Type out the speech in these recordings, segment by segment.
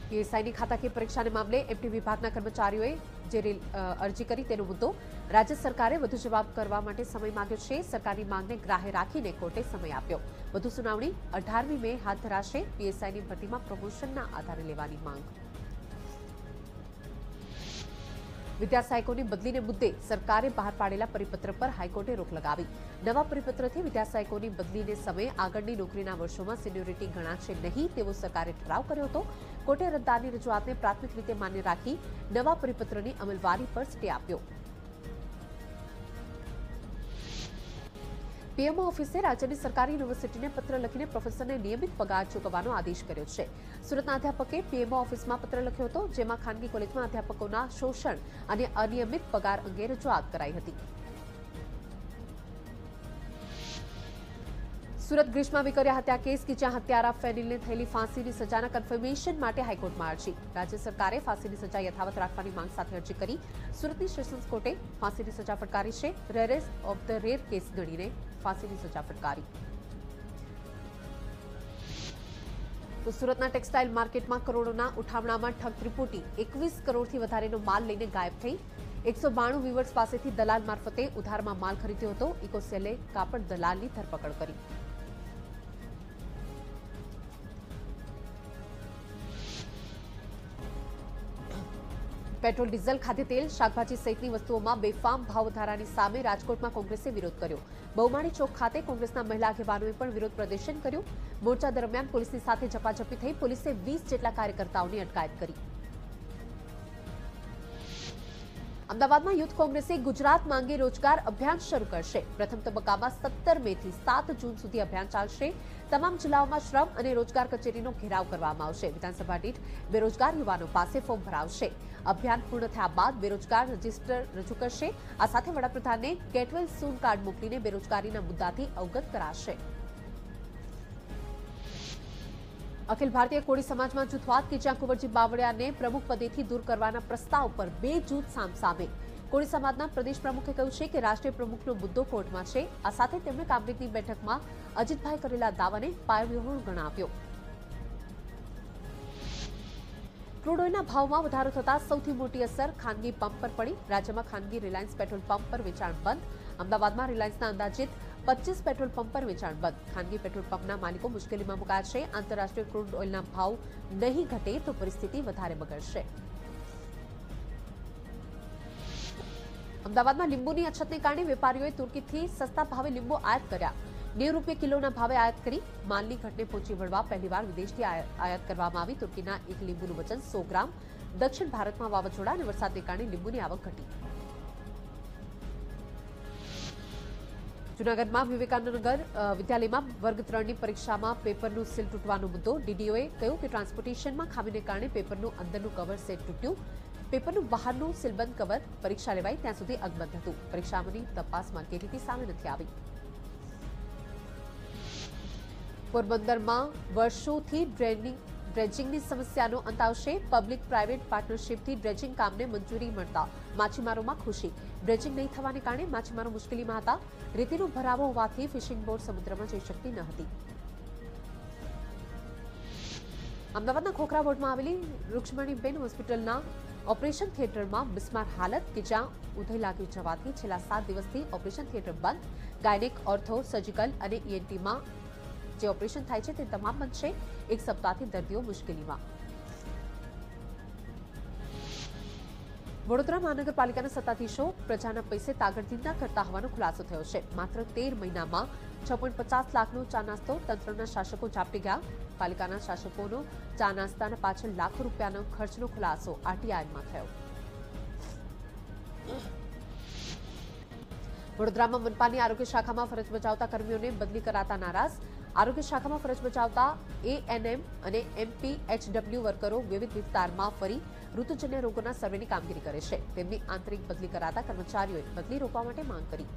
પીએસઆઈની ખાતાકીય પરીક્ષાને મામલે એમટી વિભાગના કર્મચારીઓએ જે અરજી કરી તેનો મુદ્દો રાજ્ય સરકારે વધુ જવાબ કરવા માટે સમય માંગ્યો છે। સરકારની માંગને ગ્રાહ્ય રાખીને કોર્ટે સમય આપ્યો। વધુ સુનાવણી 18મી મે હાથ ધરાશે। પીએસઆઈની ભરતીમાં પ્રમોશનના આધારે લેવાની માંગ। વિદ્યા સહાયકોની બદલીને મુદ્દે સરકારે બહાર પાડેલા પરિપત્ર પર હાઈકોર્ટે રોક લગાવી। નવા પરિપત્રથી વિદ્યા સહાયકોની બદલીને સમયે આગળની નોકરીના વર્ષોમાં સિનિયોરિટી ગણાશે નહીં તેવો સરકારે ઠરાવ કર્યો હતો। કોર્ટે અરજદારની રજૂઆતને પ્રાથમિક રીતે માન્ય રાખી નવા પરિપત્રની અમલવારી પર સ્ટે આપ્યો। પીએમઓ ઓફિસે રાજ્યની સરકારી યુનિવર્સિટીને પત્ર લખીને પ્રોફેસરને નિયમિત પગાર ચૂકવવાનો આદેશ કર્યો છે। સુરતના અધ્યાપકે પીએમઓ ઓફિસમાં પત્ર લખ્યો હતો, જેમાં ખાનગી કોલેજમાં અધ્યાપકોના શોષણ અને અનિયમિત પગાર અંગે રજૂઆત કરાઈ હતી। સુરત ગ્રીષ્મા વિકર્યા હત્યા કેસ કે જ્યાં હત્યારા ફેનિલને થયેલી ફાંસીની સજાના કન્ફર્મેશન માટે હાઈકોર્ટમાં અરજી। રાજ્ય સરકારે ફાંસીની સજા યથાવત રાખવાની માંગ સાથે અરજી કરી। સુરતની સેશન્સ કોર્ટે ફાંસીની સજા ફટકારી છે। Rarest of the rare case ગણીને ફાંસીની સજા ફટકારી। તો સુરતના ટેક્સટાઇલ માર્કેટમાં કરોડોના ઉઠામણામાં ઠગ ત્રિપુટી 21 કરોડથી વધારેનો માલ લઈને ગાયબ થઈ। 192 વીવર્સ પાસેથી દલાલ મારફતે ઉધારમાં માલ ખરીદ્યો હતો। ઇકોસેલે કાપડ દલાલની ધરપકડ કરી। પેટ્રોલ, ડીઝલ, ખાદ્યતેલ, શાકભાજી સહિતની વસ્તુઓમાં બેફામ ભાવ વધારાની સામે રાજકોટમાં કોંગ્રેસે વિરોધ કર્યો। બહુમાળી ચોક ખાતે કોંગ્રેસના મહિલા આગેવાનોએ પણ વિરોધ પ્રદર્શન કર્યું। મોરચા દરમિયાન પોલીસની સાથે ઝપાઝપી થઈ। પોલીસે 20 જેટલા કાર્યકર્તાઓની અટકાયત કરી। અમદાવાદમાં યુથ કોંગ્રેસે ગુજરાત માંગે રોજગાર અભિયાન શરૂ કરશે। પ્રથમ તબક્કામાં 17 મેથી 7 જૂન સુધી અભિયાન ચાલશે। તમામ જિલ્લાઓમાં શ્રમ અને રોજગાર કચેરીનો ઘેરાવ કરવામાં આવશે। વિધાનસભા દીઠ બેરોજગાર યુવાનો પાસે ફોર્મ ભરાવશે। અભિયાન પૂર્ણ થયા બાદ બેરોજગાર રજીસ્ટર રજૂ કરશે। આ સાથે વડાપ્રધાનને ગેટ વેલ સૂન કાર્ડ મોકલીને બેરોજગારીના મુદ્દાથી અવગત કરાશે। અખિલ ભારતીય કોળી સમાજમાં જૂથવાદ કે જ્યાં કુંવરજી બાવળિયાને પ્રમુખ પદેથી દૂર કરવાના પ્રસ્તાવ પર 2 જૂથ સામસામે। કોળી સમાજના પ્રદેશ પ્રમુખે કહ્યું છે કે રાષ્ટ્રીય પ્રમુખનો મુદ્દો કોર્ટમાં છે। આ સાથે તેમણે કામરેજની બેઠકમાં અજીતભાઈ કરેલા દાવાને પાયાવિહોણું ગણાવ્યો। ક્રૂડ ઓઇલના ભાવમાં વધારો થતા સૌથી મોટી અસર ખાનગી પંપ પર પડી। રાજ્યમાં ખાનગી રિલાયન્સ પેટ્રોલ પંપ પર વેચાણ બંધ। અમદાવાદમાં રિલાયન્સના અંદાજિત 25 પેટ્રોલ પંપ પર વેચાણ બંધ। ખાનગી પેટ્રોલ પંપના માલિકો મુશ્કેલીમાં મુકાયા છે। આંતરરાષ્ટ્રીય ક્રૂડ ઓઇલના ભાવ નહીં ઘટે તો પરિસ્થિતિ વધારે બગડશે। અમદાવાદમાં લીંબુની અછતને કારણે વેપારીઓએ તુર્કીથી સસ્તા ભાવે લીંબુ આયાત કર્યા। 90 રૂપિયા કિલોના ભાવે આયાત કરી। માલની ઘટને પહોંચી વળવા પહેલીવાર વિદેશથી આયાત કરવામાં આવી। તુર્કીના એક લીંબુનું વજન 100 ગ્રામ। દક્ષિણ ભારતમાં વાવાઝોડા અને વરસાદને કારણે લીંબુની આવક ઘટી। જૂનાગઢમાં વિવેકાનંદનગર વિદ્યાલયમાં વર્ગ 3ની પરીક્ષામાં પેપરનું સીલ તૂટવાનો મુદ્દો। ડીડીઓએ કહ્યું કે ટ્રાન્સપોર્ટેશનમાં ખામીને કારણે પેપરનું અંદરનું કવર સેટ તૂટ્યું। પેપરનું બહારનું સીલબંધ કવર પરીક્ષા લેવાઈ ત્યાં સુધી અકબંધ હતું। પરીક્ષાઓની તપાસમાં કેટીટી સામે નથી આવી। પોરબંદરમાં વર્ષોથી ડ્રેજિંગની સમસ્યાનો અંત આવશે। પબ્લિક પ્રાઇવેટ પાર્ટનરશિપથી ડ્રેજિંગ કામને મંજૂરી મળતા માછીમારોમાં ખુશી। ડ્રેજિંગ નહીં થવાને કારણે માછીમારો મુશ્કેલીમાં હતા। રેતીનો ભરાવો હોવાથી ફિશિંગ બોટ સમુદ્રમાં જઈ શકતી ન હતી। અમદાવાદના ખોખરા વોર્ડમાં આવેલી રૂક્ષ્મણીબેન હોસ્પિટલના ઓપરેશન થિયેટરમાં બિસ્માર હાલત કે જ્યાં ઉધઈ લાગી જવાથી છેલ્લા 7 દિવસથી ઓપરેશન થિયેટર બંધ। ગાયનેક, ઓર્થો, સર્જિકલ અને ઈએનટીમાં જે ઓપરેશન થાય છે તે તમામ બંધ છે। 1 સપ્તાહથી દર્દીઓ મુશ્કેલીમાં। વડોદરા મહાનગરપાલિકાના સત્તાધીશો પ્રજાના પૈસે તાગડધીના કરતા હોવાનો ખુલાસો થયો છે। માત્ર 13 મહિનામાં 6.50 લાખનો ચા નાસ્તો તંત્રના શાસકો ઝાપટી ગયા। પાલિકાના શાસકોનો ચા નાસ્તાના પાછળ લાખો રૂપિયાનો ખર્ચનો ખુલાસો આરટીઆઈમાં થયો। વડોદરામાં મનપાની આરોગ્ય શાખામાં ફરજ બજાવતા કર્મીઓને બદલી કરાતા નારાજ। આરોગ્ય શાખામાં ફરજ બજાવતા એએનએમ અને એમપીએચડબલ્યુ વર્કરો વિવિધ વિસ્તારમાં ફરી ઋતુજન્ય રોગોના સર્વેની કામગીરી કરે છે। તેમની આંતરિક બદલી કરાતા કર્મચારીઓએ બદલી રોકવા માટે માંગ કરી।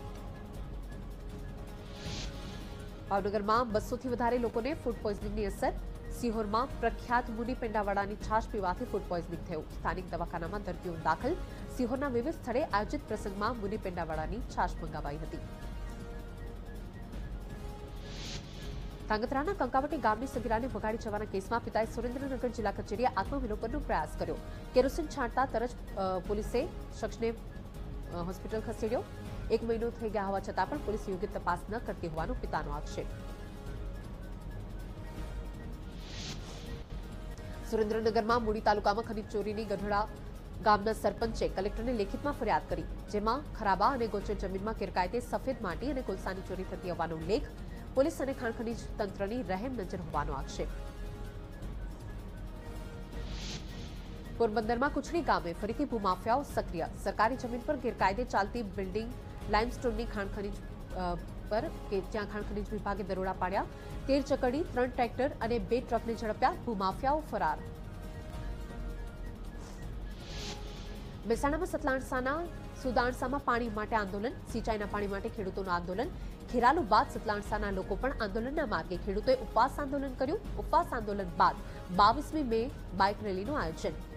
ભાવનગરમાં 200થી વધારે લોકોને ફૂડ પોઈઝનિંગની અસર। સિહોરમાં પ્રખ્યાત મુનિ પેંડાવાડાની છાશ પીવાથી ફૂડ પોઈઝનિંગ થયું। સ્થાનિક દવાખાનામાં દર્દીઓ દાખલ। સિહોરના વિવિધ સ્થળે આયોજિત પ્રસંગમાં મુનિ પેંડાવાડાની છાશ મંગાવાઈ હતી। ધાંગધ્રાના કંકાવટી ગામની સગીરાને વગાડી જવાના કેસમાં પિતાએ સુરેન્દ્રનગર જિલ્લા કચેરીએ આત્મવિલોપનનો પ્રયાસ કર્યો. કેરોસીન છાંટતા તરત પોલીસે શખ્સને હોસ્પિટલ ખસેડ્યો. 1 મહિનો થઈ ગયા હોવા છતાં પણ પોલીસ યોગ્ય તપાસ ન કરતી હોવાનો પિતાનો આક્ષેપ. સુરેન્દ્રનગરમાં મૂડી તાલુકામાં ખનીજ ચોરીની ગઢડા ગામના સરપંચે કલેક્ટરને લેખિતમાં ફરિયાદ કરી, જેમાં ખરાબા અને ગોચર જમીનમાં ગેરકાયદે સફેદ માટી અને કોલસાની ચોરી થતી હોવાનો ઉલ્લેખ. પોલીસ અને ખાણ ખનીજ તંત્રની રહેમ નજર હોવાનો આક્ષેપ. પોરબંદરમાં કુચડી ગામે ફરીથી ભૂમાફિયાઓ સક્રિય. સરકારી જમીન પર ગેરકાયદે ચાલતી બિલ્ડિંગ લાઇમસ્ટોનની ખાણ ખનીજ પર જ્યાં ખાણ ખનીજ વિભાગે દરોડા પાડ્યા. 13 ચકડી, 3 ટ્રેક્ટર અને 2 ટ્રકને ઝડપ્યા. ભૂમાફિયાઓ ફરાર. મહેસાણામાં સતલાણસાના સુદાણસામાં પાણી માટે આંદોલન. સિંચાઈના પાણી માટે ખેડૂતોનું આંદોલન. ખેરાલુ બાદ સતલાણસાના લોકો પણ આંદોલનના માર્ગે. ખેડૂતોએ ઉપવાસ આંદોલન કર્યું. ઉપવાસ આંદોલન બાદ 22મી મે બાઇક રેલીનું આયોજન.